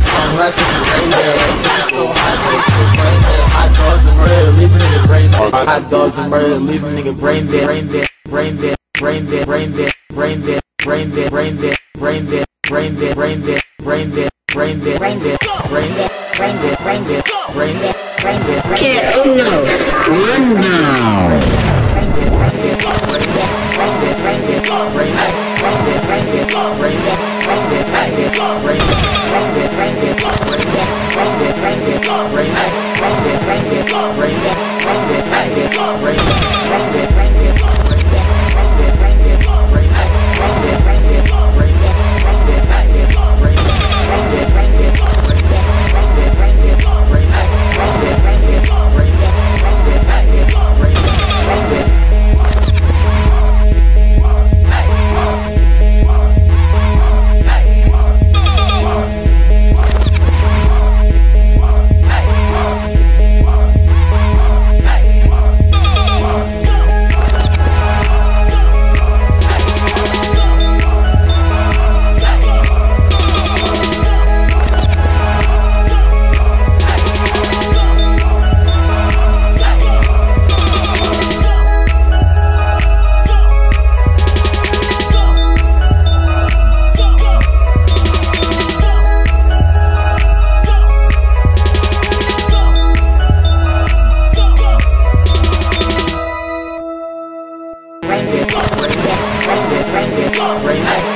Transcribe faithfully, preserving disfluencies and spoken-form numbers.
sunglasses and Ray-Ban. It's so hot, take to flame dead. Hot dogs and murder, leave a nigga brain dead. Hot dogs and murder, leave a nigga brain dead. Brain dead, brain dead, brain dead, brain dead, brain dead, brain dead, brain dead, brain dead, brain dead, brain dead, brain dead, brain dead, brain dead, brain dead, brain dead, brain dead, brain dead, brain dead. Get Uno, run now. Brain dead, brain dead, brain dead, brain dead, brain dead.